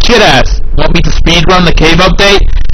shit ass. Want me to speedrun the cave update?